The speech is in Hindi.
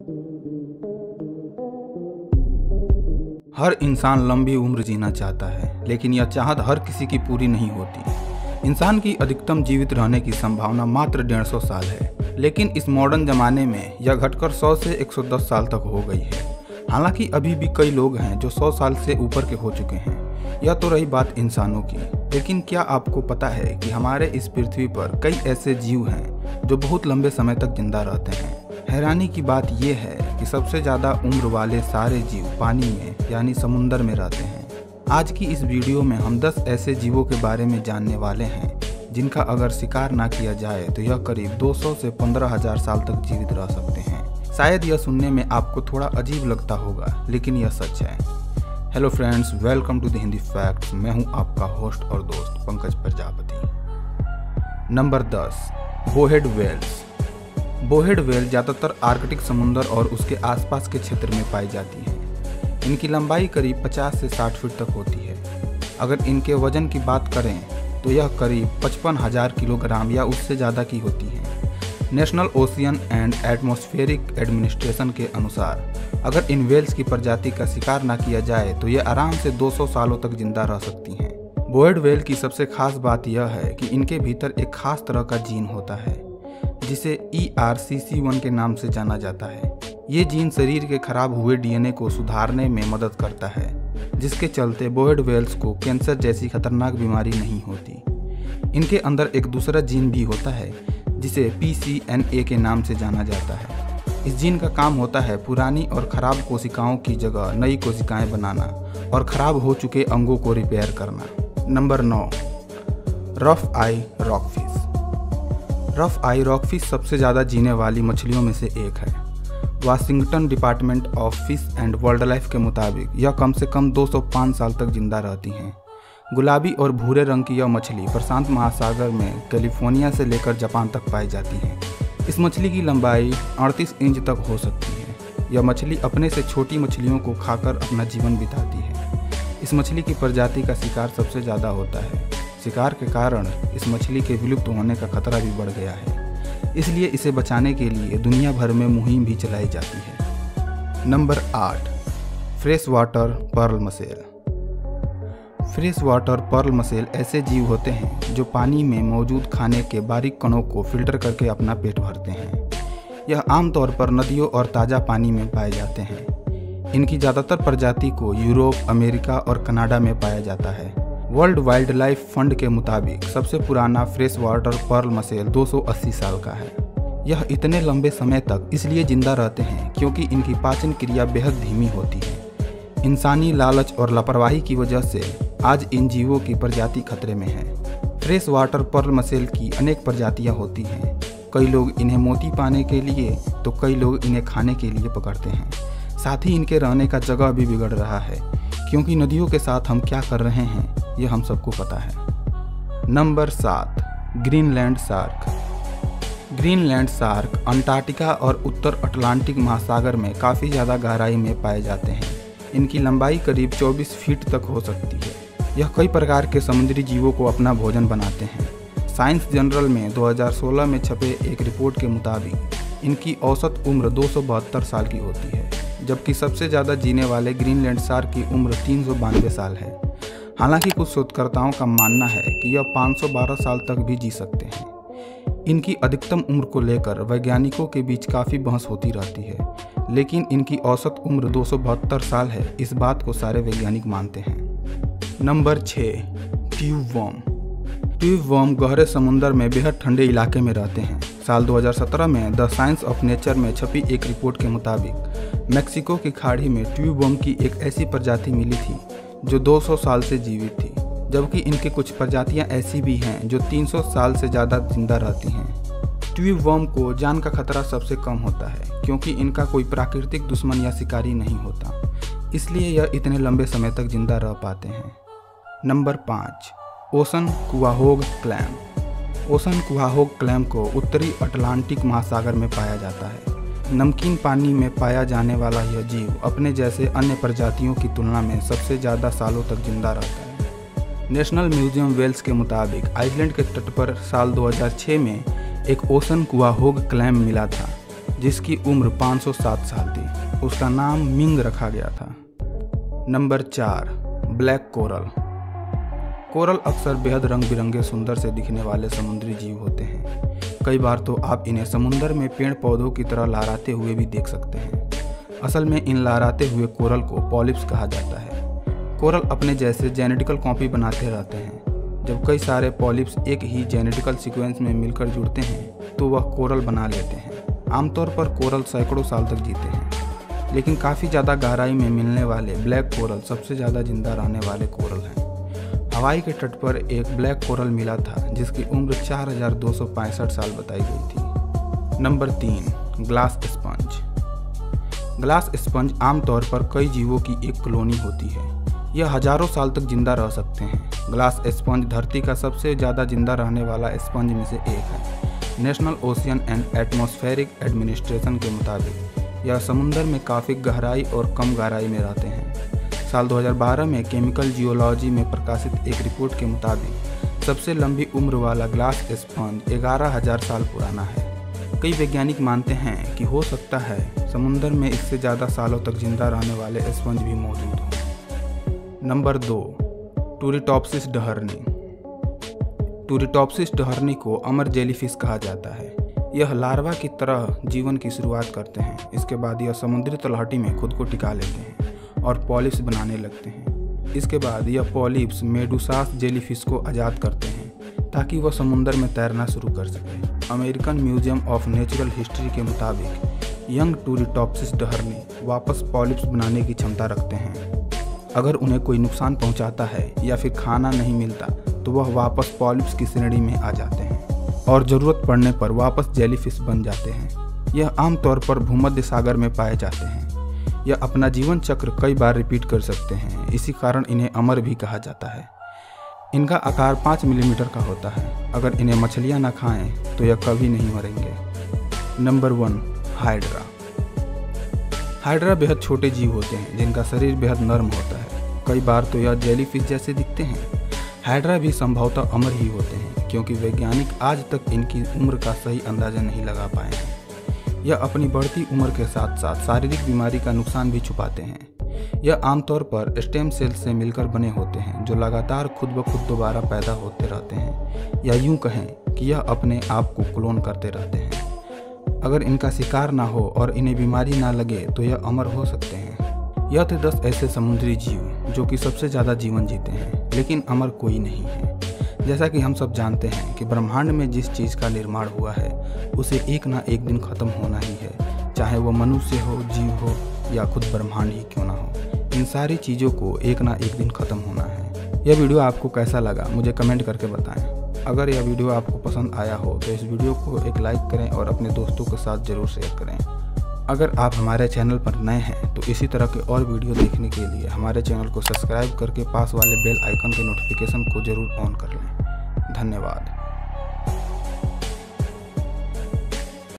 हर इंसान लंबी उम्र जीना चाहता है, लेकिन यह चाहत हर किसी की पूरी नहीं होती। इंसान की अधिकतम जीवित रहने की संभावना मात्र 150 साल है, लेकिन इस मॉडर्न जमाने में यह घटकर 100 से 110 साल तक हो गई है। हालांकि अभी भी कई लोग हैं जो 100 साल से ऊपर के हो चुके हैं। यह तो रही बात इंसानों की, लेकिन क्या आपको पता है कि हमारे इस पृथ्वी पर कई ऐसे जीव हैं जो बहुत लंबे समय तक जिंदा रहते हैं। हैरानी की बात यह है कि सबसे ज़्यादा उम्र वाले सारे जीव पानी में यानी समुंदर में रहते हैं। आज की इस वीडियो में हम 10 ऐसे जीवों के बारे में जानने वाले हैं जिनका अगर शिकार ना किया जाए तो यह करीब 200 से 15,000 साल तक जीवित रह सकते हैं। शायद यह सुनने में आपको थोड़ा अजीब लगता होगा, लेकिन यह सच है। Hello friends, welcome to the Hindi facts. मैं हूं आपका होस्ट और दोस्त Pankaj Prajapati. Number 10, bowhead whales. Bowhead whale ज़्यादातर आर्कटिक समुंदर और उसके आसपास के क्षेत्र में पाई जाती है। इनकी लंबाई करीब 50 से 60 फीट तक होती है। अगर इनके वजन की बात करें तो यह करीब 55,000 किलोग्राम या उससे ज़्यादा की होती है। National Ocean and Atmospheric Administration के अनुसार अगर इन वेल्स की प्रजाति का शिकार न किया जाए तो ये आराम से 200 सालों तक जिंदा रह सकती हैं। बोहेड वेल की सबसे खास बात यह है कि इनके भीतर एक खास तरह का जीन होता है जिसे ERCC1 के नाम से जाना जाता है। ये जीन शरीर के खराब हुए DNA को सुधारने में मदद करता है, जिसके चलते बोहेड वेल्स को कैंसर जैसी खतरनाक बीमारी नहीं होती। इनके अंदर एक दूसरा जीन भी होता है जिसे PCNA के नाम से जाना जाता है। इस जीन का काम होता है पुरानी और खराब कोशिकाओं की जगह नई कोशिकाएं बनाना और खराब हो चुके अंगों को रिपेयर करना। Number 9, rough eye rockfish. Rough eye rockfish सबसे ज़्यादा जीने वाली मछलियों में से एक है। Washington Department of Fish and wildlife के मुताबिक यह कम से कम 205 साल तक जिंदा रहती हैं। गुलाबी और भूरे रंग की यह मछली प्रशांत महासागर में कैलिफोर्निया से लेकर जापान तक पाई जाती है। इस मछली की लंबाई 38 इंच तक हो सकती है। यह मछली अपने से छोटी मछलियों को खाकर अपना जीवन बिताती है। इस मछली की प्रजाति का शिकार सबसे ज़्यादा होता है। शिकार के कारण इस मछली के विलुप्त होने का खतरा भी बढ़ गया है, इसलिए इसे बचाने के लिए दुनिया भर में मुहिम भी चलाई जाती है। Number 8, fresh water pearl mussel. Fresh water pearl mussel ऐसे जीव होते हैं जो पानी में मौजूद खाने के बारीक कणों को फिल्टर करके अपना पेट भरते हैं। यह आमतौर पर नदियों और ताज़ा पानी में पाए जाते हैं। इनकी ज़्यादातर प्रजाति को यूरोप, अमेरिका और कनाडा में पाया जाता है। वर्ल्ड वाइल्ड लाइफ फंड के मुताबिक सबसे पुराना फ्रेश वाटर पर्ल मसेल 280 साल का है। यह इतने लंबे समय तक इसलिए जिंदा रहते हैं क्योंकि इनकी पाचन क्रिया बेहद धीमी होती है। इंसानी लालच और लापरवाही की वजह से आज इन जीवों की प्रजाति खतरे में है। फ्रेश वाटर पर्ल मसेल की अनेक प्रजातियां होती हैं। कई लोग इन्हें मोती पाने के लिए तो कई लोग इन्हें खाने के लिए पकड़ते हैं। साथ ही इनके रहने का जगह भी बिगड़ रहा है, क्योंकि नदियों के साथ हम क्या कर रहे हैं ये हम सबको पता है। Number 7, Greenland shark. Greenland shark Antarctica और उत्तर अटलांटिक महासागर में काफ़ी ज़्यादा गहराई में पाए जाते हैं। इनकी लंबाई करीब 24 फीट तक हो सकती है। यह कई प्रकार के समुद्री जीवों को अपना भोजन बनाते हैं। साइंस जनरल में 2016 में छपे एक रिपोर्ट के मुताबिक इनकी औसत उम्र 272 साल की होती है, जबकि सबसे ज़्यादा जीने वाले ग्रीनलैंड शार्क की उम्र 392 साल है। हालांकि कुछ शोधकर्ताओं का मानना है कि यह 512 साल तक भी जी सकते हैं। इनकी अधिकतम उम्र को लेकर वैज्ञानिकों के बीच काफ़ी बहस होती रहती है, लेकिन इनकी औसत उम्र 272 साल है, इस बात को सारे वैज्ञानिक मानते हैं। Number 6, tube worm. Tube worm गहरे समुद्र में बेहद ठंडे इलाके में रहते हैं। साल 2017 में द साइंस ऑफ नेचर में छपी एक रिपोर्ट के मुताबिक मेक्सिको की खाड़ी में ट्यूब वर्म की एक ऐसी प्रजाति मिली थी जो 200 साल से जीवित थी, जबकि इनकी कुछ प्रजातियां ऐसी भी हैं जो 300 साल से ज़्यादा जिंदा रहती हैं। ट्यूब वर्म को जान का खतरा सबसे कम होता है क्योंकि इनका कोई प्राकृतिक दुश्मन या शिकारी नहीं होता, इसलिए यह इतने लंबे समय तक जिंदा रह पाते हैं। Number 5, ocean quahog clam. Ocean quahog clam को उत्तरी अटलांटिक महासागर में पाया जाता है। नमकीन पानी में पाया जाने वाला यह जीव अपने जैसे अन्य प्रजातियों की तुलना में सबसे ज़्यादा सालों तक जिंदा रहता है। नेशनल म्यूजियम वेल्स के मुताबिक आइसलैंड के तट पर साल 2006 में एक ओशन कुआहोग क्लैम मिला था, जिसकी उम्र 507 साल थी। उसका नाम मिंग रखा गया था। Number 4, black coral. कोरल अक्सर बेहद रंग बिरंगे सुंदर से दिखने वाले समुद्री जीव होते हैं। कई बार तो आप इन्हें समुंदर में पेड़ पौधों की तरह लहराते हुए भी देख सकते हैं। असल में इन लहराते हुए कोरल को पॉलिप्स कहा जाता है। कोरल अपने जैसे जेनेटिकल कॉपी बनाते रहते हैं। जब कई सारे पॉलिप्स एक ही जेनेटिकल सीक्वेंस में मिलकर जुड़ते हैं तो वह कोरल बना लेते हैं। आमतौर पर कोरल सैकड़ों साल तक जीते हैं, लेकिन काफ़ी ज़्यादा गहराई में मिलने वाले ब्लैक कोरल सबसे ज़्यादा जिंदा रहने वाले कोरल हैं। हवाई के तट पर एक ब्लैक कोरल मिला था जिसकी उम्र 4265 साल बताई गई थी। Number 3, glass sponge. Glass sponge आमतौर पर कई जीवों की एक कॉलोनी होती है। यह हजारों साल तक जिंदा रह सकते हैं। ग्लास स्पंज धरती का सबसे ज़्यादा जिंदा रहने वाला स्पंज में से एक है। National Ocean and Atmospheric Administration के मुताबिक यह समुद्र में काफ़ी गहराई और कम गहराई में रहते हैं। साल 2012 में केमिकल जियोलॉजी में प्रकाशित एक रिपोर्ट के मुताबिक सबसे लंबी उम्र वाला ग्लास स्पंज 11,000 साल पुराना है। कई वैज्ञानिक मानते हैं कि हो सकता है समुद्र में इससे ज़्यादा सालों तक जिंदा रहने वाले स्पंज भी मौजूद हों। नंबर 2, टूरिटॉप्सिस डहरनी। टूरिटॉप्सिस डहरनी को अमर जेलीफिश कहा जाता है। यह लार्वा की तरह जीवन की शुरुआत करते हैं। इसके बाद यह समुद्री तलहटी में खुद को टिका लेते हैं और पॉलिप्स बनाने लगते हैं। इसके बाद यह पॉलिप्स मेडुसास जेलीफिश को आज़ाद करते हैं ताकि वह समुद्र में तैरना शुरू कर सके। American Museum of Natural History के मुताबिक यंग टूरिटॉप्सिस डहरनी वापस पॉलिप्स बनाने की क्षमता रखते हैं। अगर उन्हें कोई नुकसान पहुंचाता है या फिर खाना नहीं मिलता तो वह वापस पॉलिप्स की श्रेणी में आ जाते हैं और ज़रूरत पड़ने पर वापस जेलीफिश बन जाते हैं। यह आमतौर पर भूमध्य सागर में पाए जाते हैं। यह अपना जीवन चक्र कई बार रिपीट कर सकते हैं, इसी कारण इन्हें अमर भी कहा जाता है। इनका आकार 5 मिलीमीटर का होता है। अगर इन्हें मछलियां ना खाएं तो यह कभी नहीं मरेंगे। Number 1, hydra. हाइड्रा बेहद छोटे जीव होते हैं जिनका शरीर बेहद नर्म होता है। कई बार तो यह जेलीफिश जैसे दिखते हैं। हाइड्रा भी संभवतः अमर ही होते हैं क्योंकि वैज्ञानिक आज तक इनकी उम्र का सही अंदाजा नहीं लगा पाए हैं। यह अपनी बढ़ती उम्र के साथ साथ शारीरिक बीमारी का नुकसान भी छुपाते हैं। यह आमतौर पर स्टेम सेल से मिलकर बने होते हैं जो लगातार खुद ब खुद दोबारा पैदा होते रहते हैं, या यूं कहें कि यह अपने आप को क्लोन करते रहते हैं। अगर इनका शिकार ना हो और इन्हें बीमारी ना लगे तो यह अमर हो सकते हैं। यह थे 10 ऐसे समुद्री जीव जो कि सबसे ज़्यादा जीवन जीते हैं, लेकिन अमर कोई नहीं है। जैसा कि हम सब जानते हैं कि ब्रह्मांड में जिस चीज़ का निर्माण हुआ है उसे एक ना एक दिन ख़त्म होना ही है, चाहे वो मनुष्य हो, जीव हो या खुद ब्रह्मांड ही क्यों ना हो। इन सारी चीज़ों को एक ना एक दिन ख़त्म होना है। यह वीडियो आपको कैसा लगा मुझे कमेंट करके बताएं। अगर यह वीडियो आपको पसंद आया हो तो इस वीडियो को एक लाइक करें और अपने दोस्तों के साथ ज़रूर शेयर करें। अगर आप हमारे चैनल पर नए हैं तो इसी तरह के और वीडियो देखने के लिए हमारे चैनल को सब्सक्राइब करके पास वाले बेल आइकन के नोटिफिकेशन को ज़रूर ऑन कर लें। धन्यवाद।